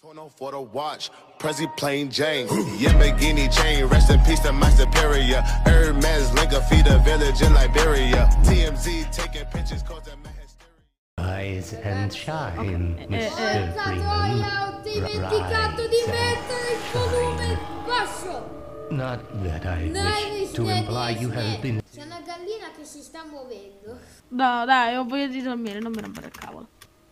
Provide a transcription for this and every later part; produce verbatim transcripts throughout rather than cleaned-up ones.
For the watch, Prezi plain Jane, Yamborghini chain, rest in peace to my superior. Hermes link a feed a village in Liberia. T M Z taking pictures cause that man Rise and shine, Okay. mister Eh, eh. Freeman. Ho dimenticato di mettere il volume basso. Not that I wish to imply you have been. C'è una gallina che si sta muovendo. No, dai, ho voglia di dormire, non mi rompere il cavolo.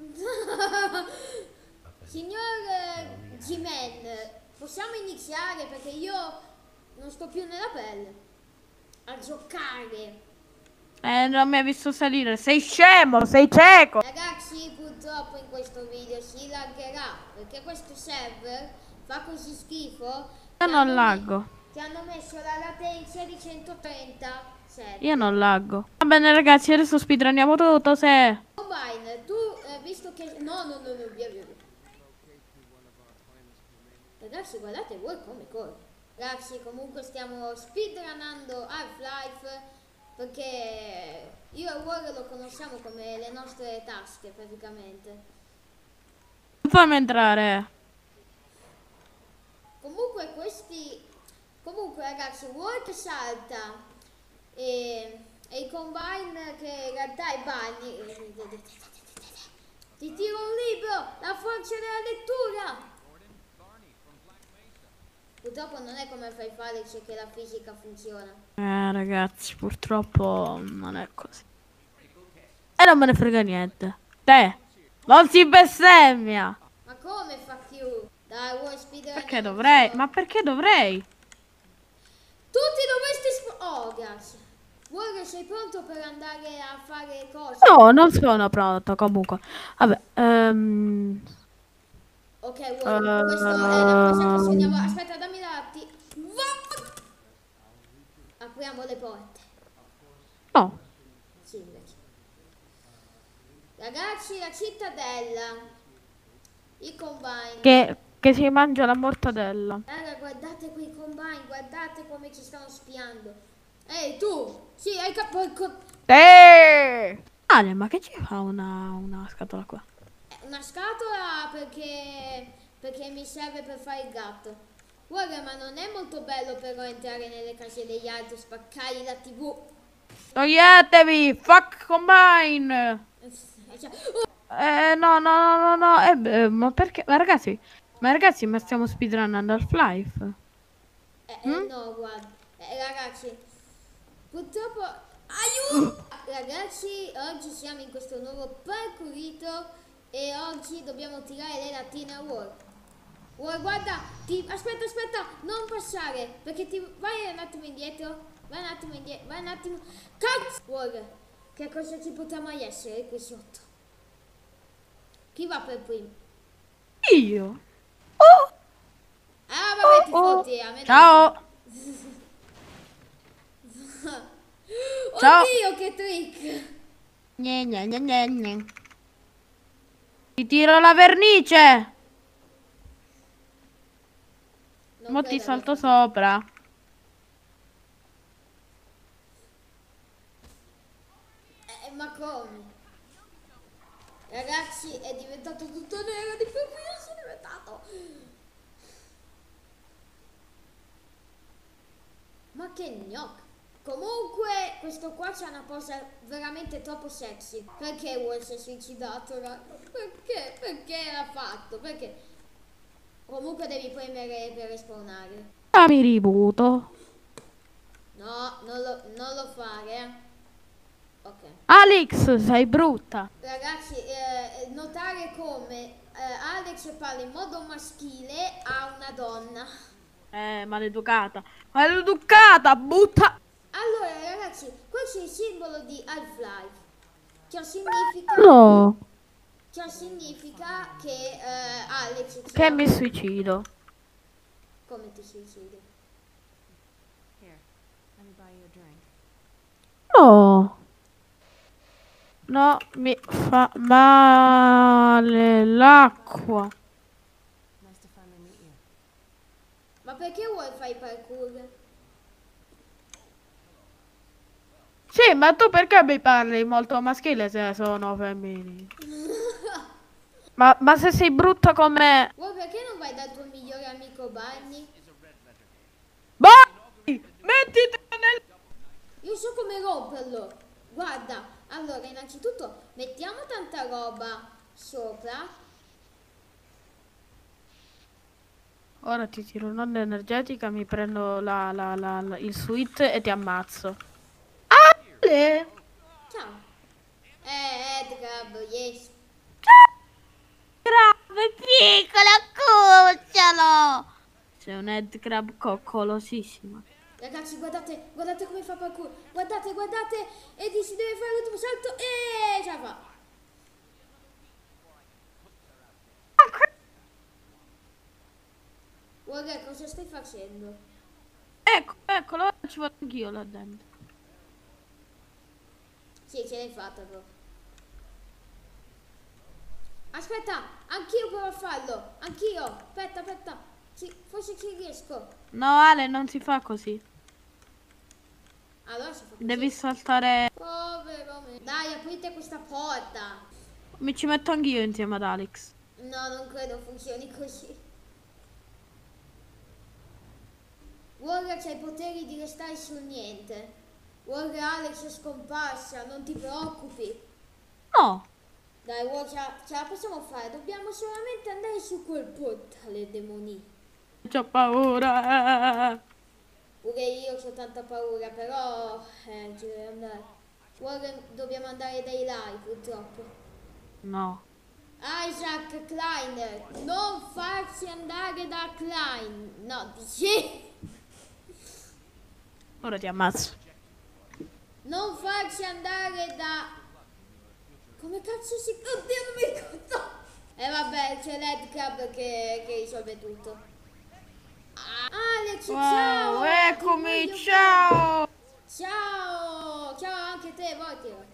Signor eh, G-Man, possiamo iniziare perché io non sto più nella pelle a giocare. Eh, non mi hai visto salire. Sei scemo, sei cieco. Ragazzi, purtroppo in questo video si laggerà perché questo server fa così schifo. Io non laggo. Ti hanno messo la latenza di centotrenta. Io non laggo. Va bene ragazzi, adesso speedrunniamo tutto se... Combine, tu eh, visto che... No, no, no, no, via, via, via. Ragazzi, guardate voi come corre. Ragazzi, comunque stiamo speedrunnando Half-Life perché io e War lo conosciamo come le nostre tasche praticamente. Fammi entrare. Comunque questi... Comunque ragazzi, War che salta e, e i Combine che in realtà i bagni... Ti tiro un libro, la forza della lettura! Purtroppo non è come fai fare che la fisica funziona. Eh ragazzi, purtroppo non è così. E non me ne frega niente. Te, non si bestemmia. Ma come fa più? Dai, vuoi speedrun? Perché dovrei? Ma perché dovrei? Tutti dovresti... Oh, grazie. Vuoi, sei pronto per andare a fare cose? No, non sono pronto comunque. Vabbè, ehm... Ok, vuoi, questo è la cosa che sogniamo. Aspetta, dammi dati. Apriamo le porte. no. Sì, invece. Ragazzi, la cittadella. I Combine. Che, che si mangia la mortadella. Raga, guardate quei Combine, guardate come ci stanno spiando. Ehi, tu! Sì, hai capito. Eh! Ale, ma che ci fa una, una scatola qua? Una scatola perché perché mi serve per fare il gatto. Guarda, ma non è molto bello però entrare nelle case degli altri, spaccare la tivù. Toglietevi! Fuck Combine! Eh, no, no, no, no, no. Eh, beh, ma perché? Ma ragazzi, ma ragazzi, ma stiamo speedrunnando Half-Life? Eh, eh, Mm? no, guarda. Eh, ragazzi, purtroppo... Aiuto! Ragazzi, oggi siamo in questo nuovo parkourito e oggi dobbiamo tirare le lattine a War. War, guarda, ti... aspetta, aspetta, non passare, perché ti... Vai un attimo indietro, vai un attimo indietro, vai un attimo... Cazzo! War, che cosa ci potrà mai essere qui sotto? Chi va per primo? Io? Oh! Ah, vabbè, ti Oh, fotti, a me non- ciao! Ciao. Oddio, che trick! Gne, gne, gne, gne, gne. Ti tiro la vernice! Non Mo ti credo salto aver- sopra. Eh, ma come? Ragazzi, è diventato tutto nero di più, io sono diventato... Ma che gnocca! Comunque, questo qua c'ha una posa veramente troppo sexy. Perché vuoi si è suicidato, raga? Perché? Perché l'ha fatto? Perché? Comunque devi premere per respawnare. Ah, mi ributo. No, non lo, non lo fare, eh. Ok. Alex, sei brutta. Ragazzi, eh, notare come eh, Alex parla in modo maschile a una donna. Eh, maleducata. Maleducata, butta. Allora, ragazzi, questo è il simbolo di Half-Life. Ciò significa, No. ciò significa che eh, Alex... Che mi suicido. Come ti suicidi? No. No, mi fa male l'acqua. Ma perché vuoi fare i parkour? Sì, ma tu perché mi parli molto maschile se sono femminili? Ma, ma se sei brutta come... Vuoi perché bagni? Vai! Mettiti nel... Io so come romperlo. Guarda, allora innanzitutto mettiamo tanta roba sopra. Ora ti tiro un'onda energetica, mi prendo la, la, la, la- il sweet e ti ammazzo. Ale! Ciao. Eh, Edgab, yes. Grave, piccolo, cucciolo! Sei un headcrab coccolosissimo. Ragazzi, guardate, guardate come fa parkour. Guardate, guardate. Eddie si deve fare l'ultimo salto e ce la fa. Guarda, cosa stai facendo? Ecco, eccolo, ora ci vado anch'io là dentro. Sì, ce l'hai fatta però. Aspetta, anch'io provo a farlo. Anch'io. Aspetta, aspetta. Sì, forse ci riesco. No, Ale, non si fa così. Allora si fa così. Devi saltare... Povero me. Dai, aprite questa porta. Mi ci metto anch'io insieme ad Alex. No, non credo funzioni così. Warrior c'ha i poteri di restare sul niente. Warrior Alex è scomparsa, non ti preoccupi. No. Dai, Warrior, ce la, ce la possiamo fare. Dobbiamo solamente andare su quel portale demonì. C'ho paura. Pure io ho tanta paura, però eh, ci deve andare. Warrior, dobbiamo andare dai là, purtroppo. No. Isaac Kleiner, non farsi andare da Klein. No, dici? Ora ti ammazzo. Non farsi andare da... Come cazzo si... Oddio, non mi ricordo. E eh, vabbè, c'è l'Headcrab che, che risolve tutto. Ah, Alex, Wow, ciao! eccomi, Ti voglio ciao! bene. Ciao! Ciao anche te, Voltio.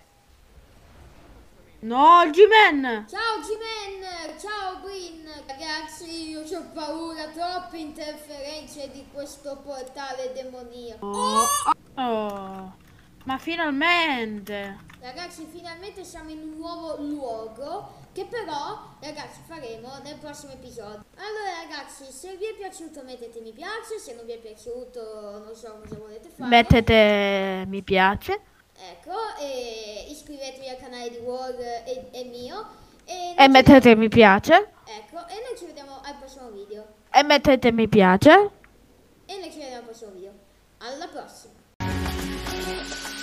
No, G-Man! Ciao G-Man! Ciao Green! Ragazzi, io ho paura, troppe interferenze di questo portale demoniaco. Oh, oh, ma finalmente! Ragazzi, finalmente siamo in un nuovo luogo che però, ragazzi, faremo nel prossimo episodio. Allora ragazzi, se vi è piaciuto mettete mi piace, se non vi è piaciuto non so cosa volete fare. Mettete mi piace. Ecco, e iscrivetevi al canale di War e, e mio. E, E mettete mi piace. Ecco, e noi ci vediamo al prossimo video. E mettete mi piace. E noi ci vediamo al prossimo video. Alla prossima!